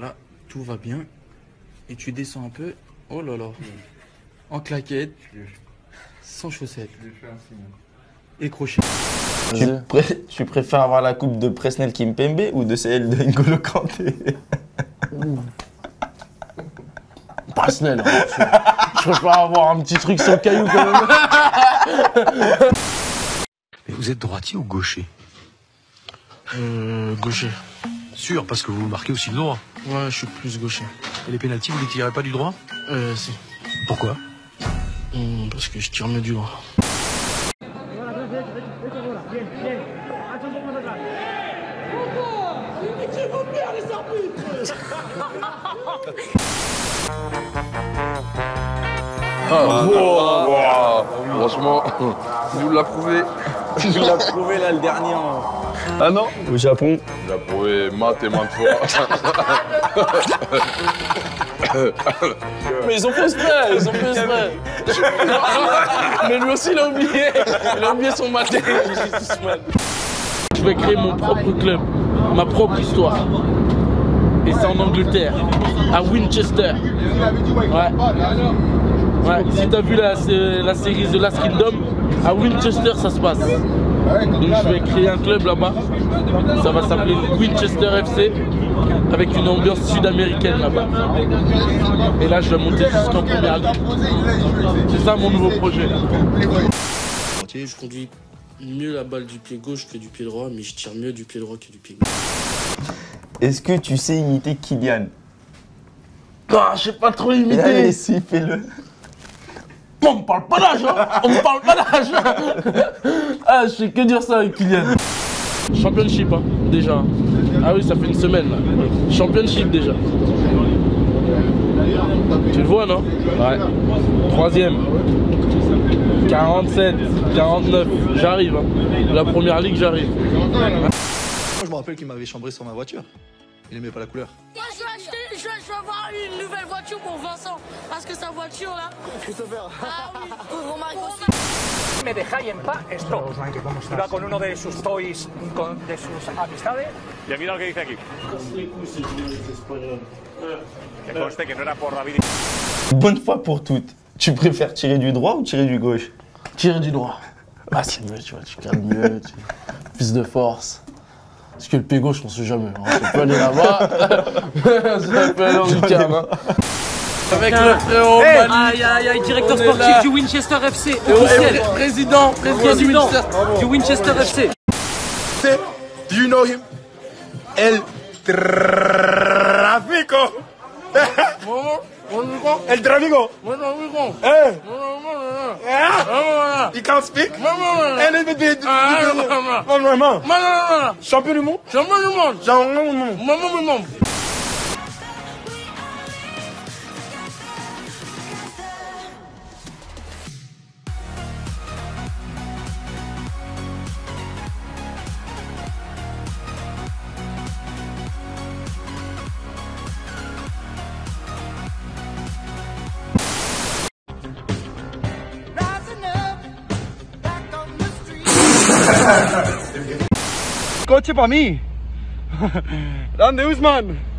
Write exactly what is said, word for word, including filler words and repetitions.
Là, tout va bien. Et tu descends un peu. Oh là là. En claquette. Sans chaussettes. Et crochet. Tu, pré tu préfères avoir la coupe de Presnel Kimpembe ou de celle de N'Golo Kanté? Presnel. Hein, je préfère avoir un petit truc sans caillou quand même. Mais vous êtes droitier ou gaucher? Euh, gaucher. Sûr, parce que vous marquez aussi le droit. Ouais, je suis plus gaucher. Et les pénaltys, vous les tirez pas du droit? Euh, si. Pourquoi? Mmh, parce que je tire mieux du droit. Ah, wow, wow. Franchement, il nous l'a prouvé. Tu l'as prouvé là le dernier en... Ah non? Au Japon. Il l'a prouvé maintes et maintes fois. Mais ils ont fait exprès, ils ont fait exprès. Mais lui aussi il a oublié. Il a oublié son matin. Je vais créer mon propre club, ma propre histoire. Et c'est en Angleterre, à Winchester. Ouais. Ouais, si t'as vu la, la série The Last Kingdom, à Winchester ça se passe. Donc je vais créer un club là-bas. Ça va s'appeler Winchester F C, avec une ambiance sud-américaine là-bas. Et là je vais monter jusqu'en première ligue. C'est ça mon nouveau projet. Je conduis mieux la balle du pied gauche que du pied droit, mais je tire mieux du pied droit que du pied gauche. Est-ce que tu sais imiter Kylian? Ah, je sais pas trop imiter. Allez, si, fais-le. On me parle pas d'âge, hein. On me parle pas d'âge. Ah, je fais que dire ça avec Kylian. Championship, hein, déjà. Ah oui, ça fait une semaine, là. Championship, déjà. Tu le vois, non? Ouais. Troisième. quarante-sept, quarante-neuf. J'arrive, hein. La première ligue, j'arrive. Moi, je me rappelle qu'il m'avait chambré sur ma voiture. Il aimait pas la couleur. Moi, je vais acheter, je vais, je vais avoir une nouvelle voiture pour Vincent. Parce que sa voiture, là... Christopher. Ah oui, pour Romaric aussi. Me dejáis en paz esto. Iba con uno de sus toys, con, de sus amistades. Y mira lo que dice aquí. Que conste que no era por David. Bonne fois pour toutes. Tu préfères tirer du droit ou tirer du gauche? Tirer du droit. Ah, c'est mieux, tu vois, tu calmes mieux, tu... plus de force. Parce que le pied gauche, on sait jamais. Hein. Ça peut aller là-bas, ça peut aller en week-end. Hein. Avec le frérot hey, Mali. Aïe, aïe, aïe, directeur sportif du Winchester F C. Officiel. Président, président, président du Winchester, du Winchester F C. Do you know him? El Tráfico. El Tráfico. Eh. You can't speak? Un little bit. Champion du monde? Champion du monde. Champion du monde. Maman, maman. Coche para mí. ¿Dónde, Usman?